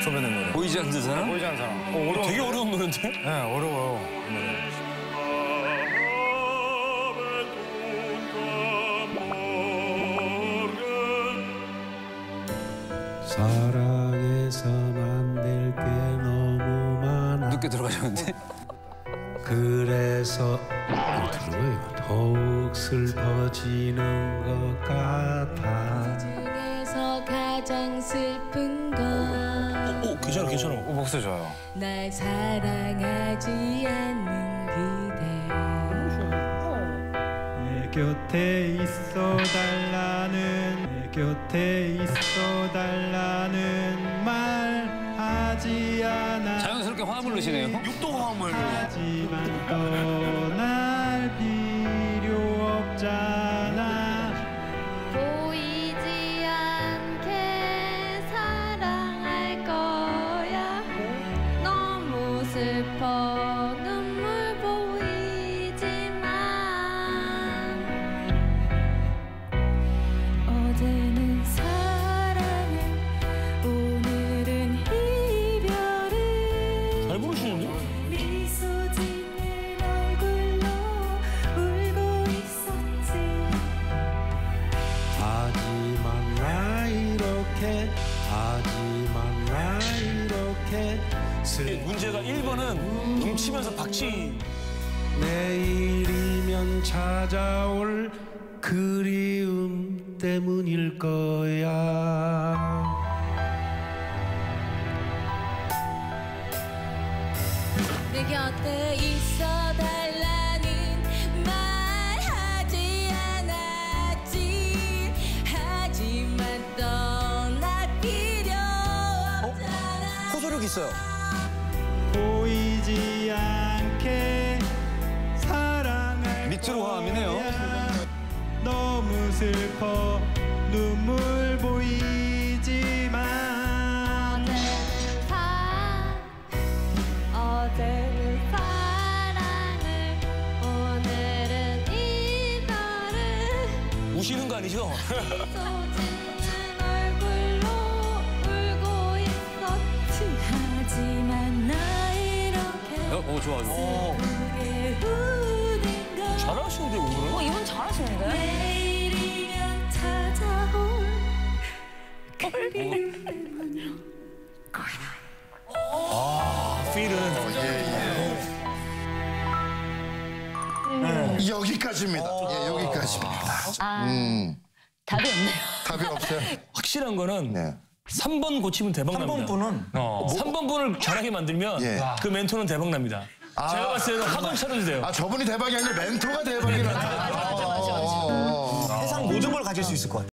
처음에 낸 노래. 보이지 않는 사람? 보이지 않는 사람. 어려워. 되게 어려운 노래인데? 네, 어려워요. 이 노래. 사랑해선 안 될 게 너무 많아. 늦게 들어가셨는데? 그래서 들어요. 더욱 슬퍼지는 것 같아. 중에서 가장 슬픈 건 오, 괜찮아, 괜찮아. 목소리 좋아요. 날 사랑하지 않는 내 곁에 있어 달라는 내 곁에 있어 달라는 말 하지 않아. 자연스럽게 화음을 넣으시네요. 육도 화음을. 하지만 떠날 필요 없잖아. 보이지 않게 사랑할 거야. 너무 슬퍼 눈물 보이지만 어제는 사랑을 오늘은 이별을 잘 부르시는데? 미소 짓는 얼굴로 울고 있었지. 하지만 나 이렇게 하지만 나 이렇게 문제가 1번은 뭉치면서 박치. 내일이면 찾아올 그리움 때문일 거야. 내 곁에 있어 달라는 말 하지 않았지. 하지만 떠날 필요 없잖아. 호소력 있어요. 보이지 않게 사랑할 밑으로 화음이네요. 거야. 너무 슬퍼 눈물 보이지만 어제는 사랑을 오늘은 이별을 우시는 거 아니죠? 쏟는 얼굴로 울고 있었지. 하지만 나 이렇게 좋아. 크게 우는 건 잘하시는데, 오늘은? 이분 잘하시는데? 내일이면 찾아올 그리움 때문일 여기까지입니다. 예, 여기까지입니다. 답이 없네요. 답이 없어요. 확실한 거는 네. 3번 고치면 대박 납니다. 3번 분은 3번 분을 잘하게 만들면 예. 그 멘토는 대박 납니다. 제가 봤을 때는 화분 차려도 돼요. 아, 저분이 대박이 아니라 멘토가 대박이라. 세상 모든 걸 가질 수 있을 것 같아요.